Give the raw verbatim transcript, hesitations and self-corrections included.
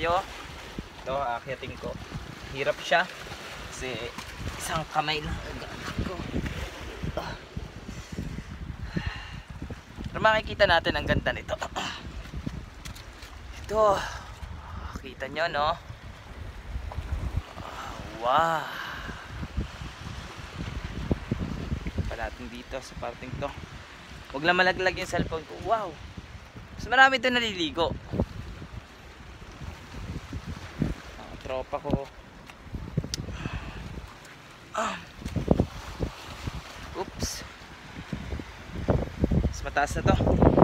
tayo. Ito, aakyatin ko. Hirap siya. Kasi isang kamay lang ang gamit ko. Ah. Pero makikita natin ang ganda nito. Ito. Kita nyo, no? Oh, wow. Pa natin dito sa parting to. Huwag lang malaglag yung cellphone ko. Wow. Mas marami ito naliligo. Ang tropa ko. Ah. Oops. Mas mataas na to.